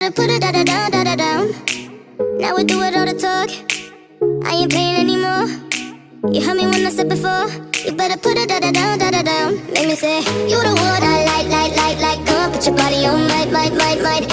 Put it down. Now we do it all the talk. I ain't playing anymore. You heard me when I said before. You better put it down. Make me say you the one.